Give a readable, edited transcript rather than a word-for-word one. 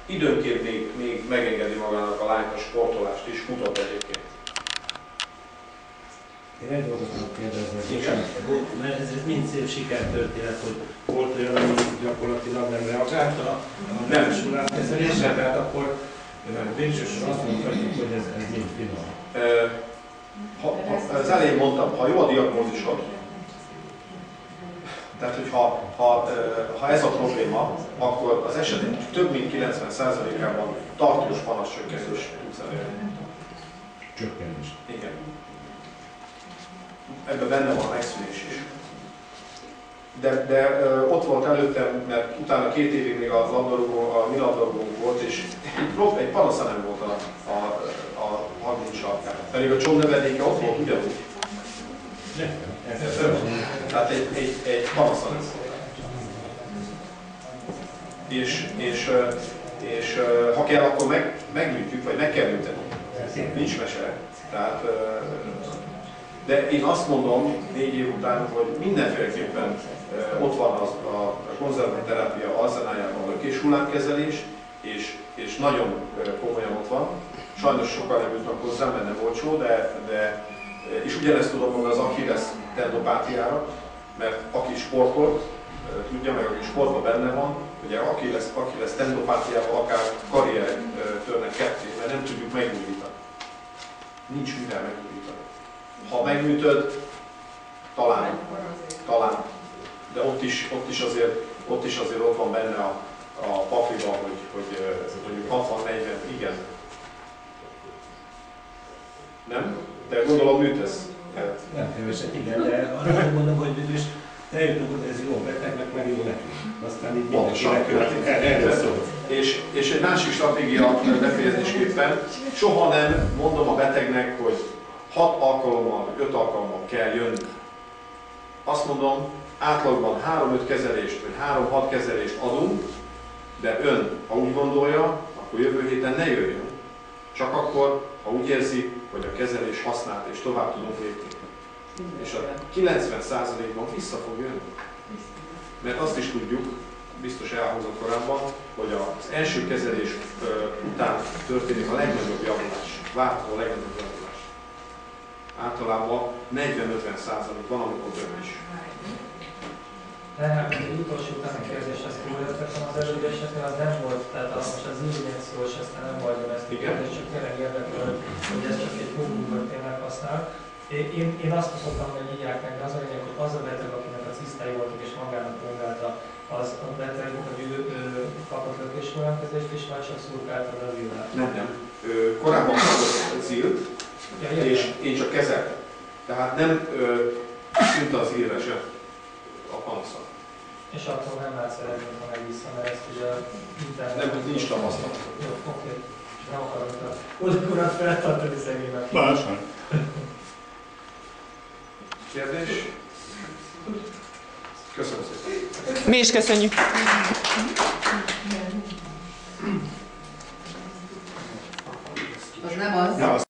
Időnként még megengedi magának a lány a sportolást is, futott egyébként. Én egy dolgot tudok kérdezni, mert ez mind szép sikertörténet, hogy volt olyan, ami gyakorlatilag nem reagálta a társulátkezelésre, tehát akkor végsősorban azt mondhatjuk, hogy ez mind finom. Az elején mondtam, ha jó a diagnózisod, tehát hogy ha ez a probléma, akkor az esetek több mint 90%-ában tartós panaszcsökkentés tudsz elérni. Csökkenés. Igen. Ebben benne van a megszűnés is. De ott volt előttem, mert utána 2 évig még a mi labdarúgónk volt, és egy panasza nem volt a 30 sarkán. Pedig a csomnövedéke ott volt ugyanúgy. Tehát egy panasza nem volt. És ha kell, akkor megműtjük, vagy meg kell műteni. Nincs mese. Tehát, de én azt mondom 4 év után, hogy mindenféleképpen ott van a konzervatív terápia arzenájában a lökés hullámkezelés, és nagyon komolyan ott van. Sajnos sokan nem jutnak hozzá, mert nem olcsó, és ugyanezt tudom mondani az Achilles tendopátiára, mert aki sportolt, tudja meg, aki sportban benne van, ugye Achilles tendopátiával akár karrierek törnek ketté, mert nem tudjuk megújítani. Nincs mivel megújítani. Ha megműtöd, talán, de ott is azért ott van benne a pakliban, hogy mondjuk 60-40, igen. Nem? De gondolom műtesz. Nem keveset, igen, de arra mondom, hogy is eljutunk, hogy ez jó betegnek, meg jó nekünk. Aztán így mindenkinek erről szól. És egy másik stratégia befejezésképpen, soha nem mondom a betegnek, hogy 6 alkalommal, vagy 5 alkalommal kell jönni. Azt mondom, átlagban 3-5 kezelést, vagy 3-6 kezelést adunk, de ön, ha úgy gondolja, akkor jövő héten ne jöjjön. Csak akkor, ha úgy érzi, hogy a kezelés használt és tovább tudunk lépni. És a 90%-ban vissza fog jönni. Mert azt is tudjuk, biztos elhangzott korábban, hogy az első kezelés után történik a legnagyobb javulás. Várható a legnagyobb javulás. Általában 40-50% van, amikor több is. Tehát egy utolsó utáni kérdés, azt jól értettem az előző esetben, az nem volt, tehát most az injekciós, aztán nem vagyom ezt a kérdést, csak tényleg érdekel, hogy ez csak egy húgúgot tényleg használ. Én azt szoktam, hogy írják meg, de az a lényeg, hogy az a beteg, akinek a cisztái voltak és magának pongálta, az a beteg, hogy ő kapott lökéshullámkezést is, vagy csak szurkálta a zillát? Nem. Korábban kapott zilt, és én csak kezeltem. Tehát nem szűnt az írve sem a panasza. És attól nem látsz eredményt, ha megvissza, mert ezt ugye internet... Nem, nincs tapasztalat. Jó, oké. Nem akarok a kurat feltartani szegénynek. Bárság. Kérdés? Köszönöm szépen. Mi is köszönjük. Az nem az.